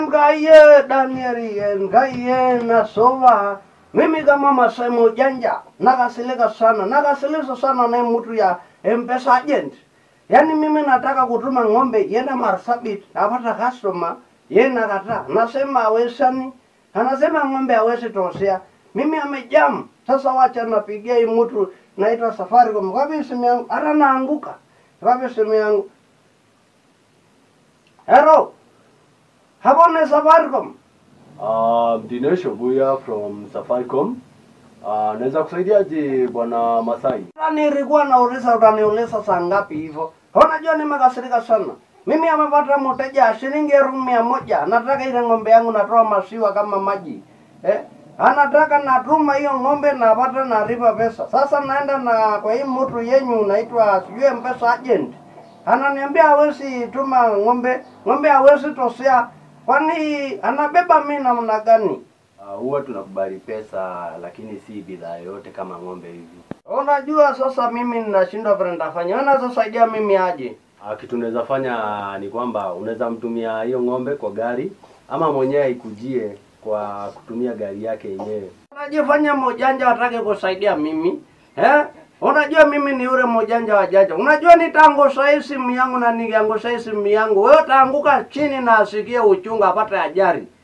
Engaye Danieli, engaye na sova. Mimi kama Masai mjanja, nakasilika sana na mtu ya mpesa agent. Yani mimi nataka kutuma ng'ombe yenda Marsabit, apata customer, yenda kata. Nasema hawezani, anasema ng'ombe hawezi tosea. Mimi amejam. Sasa wacha napigia hii mtu naitwa Safaricom. Wapi simu yangu? Ara naanguka. Wapi simu yangu? Hello. Hapo ni Safaricom. Dinesh Obuya from Safaricom. Naweza kusaidiaje bwana Masai? Nilikuwa nauliza utaniuliza saa ngapi hivyo. Unajua nimekasirika sana. Mimi amepata mteja shilingi 100. Nataka ile ng'ombe yangu natoa maziwa kama maji. Anataka natuma hiyo ng'ombe na pata na riba pesa. Sasa naenda na kwa hii mtu yenyu naitwa sijui mpesa agent. Ananiambia hawezi tuma ng'ombe hawezi tosea. Kwani anabeba mimi namna gani? Huwa tunakubali pesa lakini si bidhaa yote kama ng'ombe hivi. Unajua sasa mimi ninashindwa vile nitafanya. Unaweza saidia mimi aje? Kitu unaweza fanya ni kwamba unaweza mtumia hiyo ng'ombe kwa gari ama mwenyewe ikujie kwa kutumia gari yake yenyewe. Unajifanya mjanja watake kusaidia mimi? Unajua mimi ni yule mjanja wa janja. Unajua nitaangusha hii simu yangu na nikiangusha hii simu yangu, wewe utaanguka chini na asikie uchungu apate ajali.